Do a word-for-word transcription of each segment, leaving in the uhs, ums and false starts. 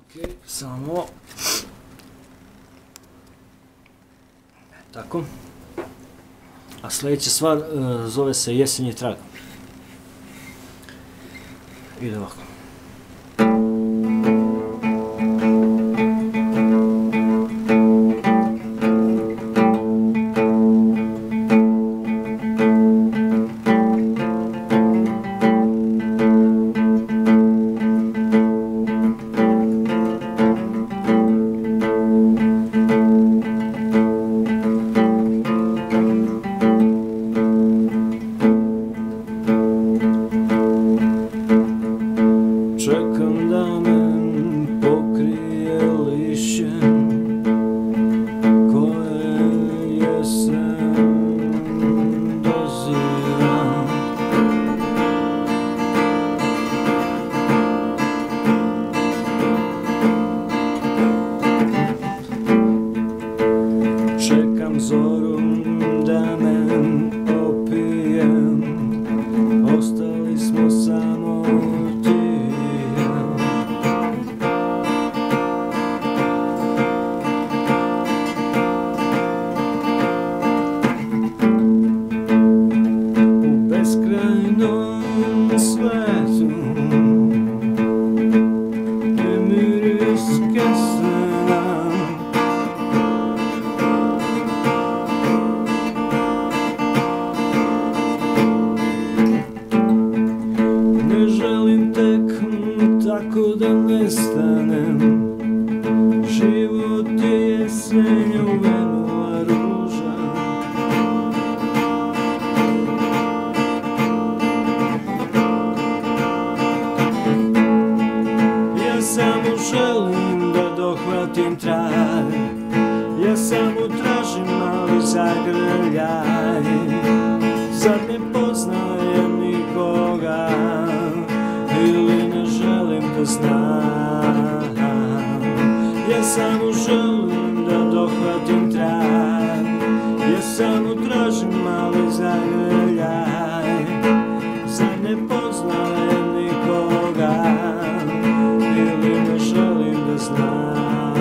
Ok, samo tako. A sljedeća stvar uh, zove se Jesenji trag. Ide ovako. Čekam da me pokrije lišćem koje jesen dozira. Čekam zoru da me opije, ostali smo samo ti. Svetu je miris kesena, ne želim tek tako da nestanem. Život je jesenja uvenula ruža. Ja samo želim da dohvatim trag, ja samo tražim mali zagrljaj. Zar ne poznajem nikoga ili ne želim da znam. Ja samo želim da dohvatim trag, ja samo tražim mali zagrljaj. Zar ne poznajem nikoga ili ne želim da znam.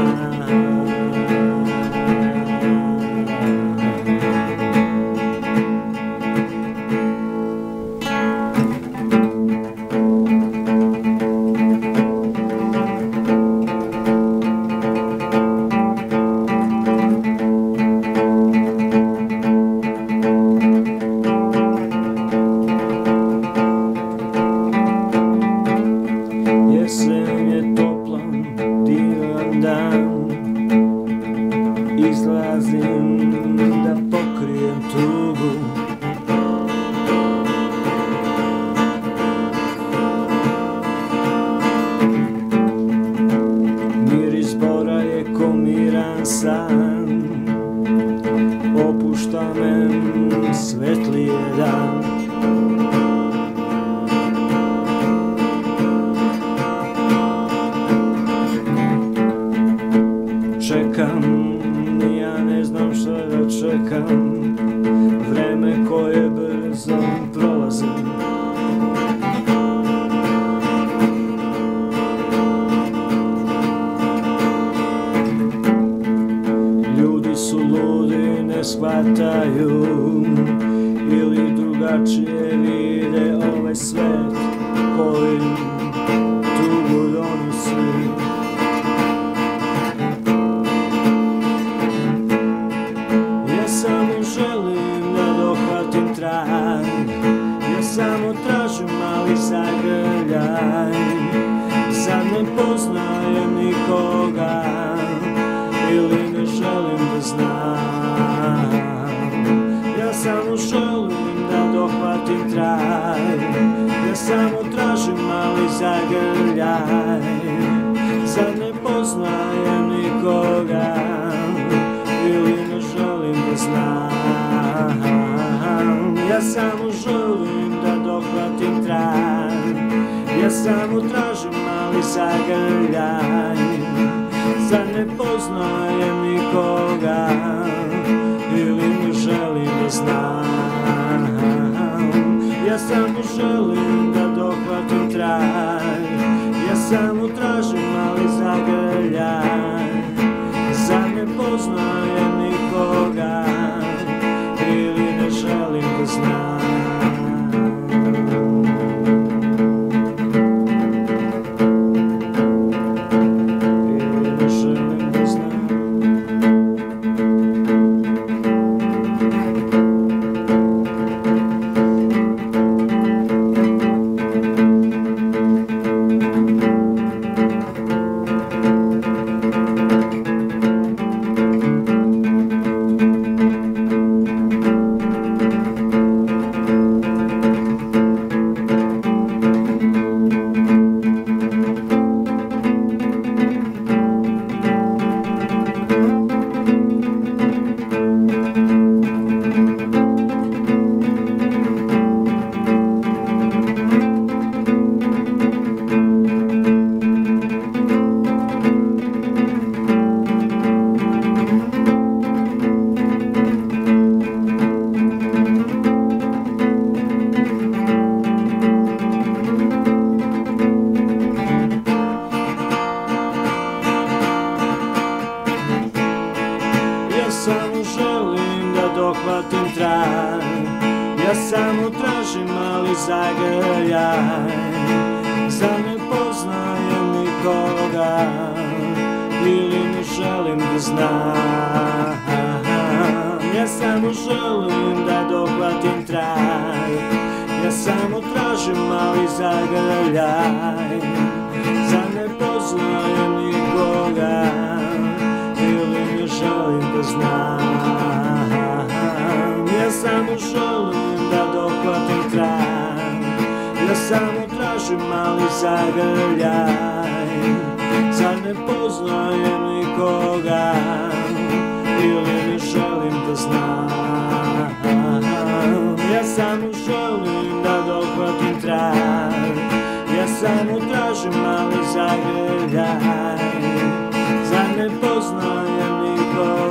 Jesen je toplan, divan dan, izlazim da pokrijem tugu. Miris bora je ko miran san, opušta me svetlije dan. Čekam, ja ne znam šta da čekam, vreme koje brzo prolazi. Ljudi su ludi, ne shvataju ili drugačije vide ovaj svet koji tugu donosi. Ja samo želim da dohvatim trag, ja samo tražim mali zagrljaj. Zar ne poznajem nikoga ili ne želim da znam. Ja samo želim da dohvatim trag, ja samo tražim mali zagrljaj. Zar ne poznajem nikoga ili ne želim da znam. Ja samo želim da dohvatim trag, ja samo tražim mali zagrljaj. Zar ne poznajem nikoga ili ne želim da znam. Ja samo želim da dohvatim trag, ja samo tražim mali zagrljaj, zar ne poznajem nikoga ili ne želim da znam. Ja samo želim da dohvatim traj, ja samo tražim mali zagrljaj, zar ne poznajem nikoga ili ne želim da znam. Ja samo želim da dohvatim traj, ja samo tražim mali zagrljaj, zar ne poznajem nikoga ili ne želim da znam. Ja samo želim da dohvatim kraj, ja samo tražim mali zagrljaj, zar ne poznajem nikoga ili ne želim da znam. Ja samo želim da dohvatim kraj, ja samo tražim mali zagrljaj, zar ne poznajem nikoga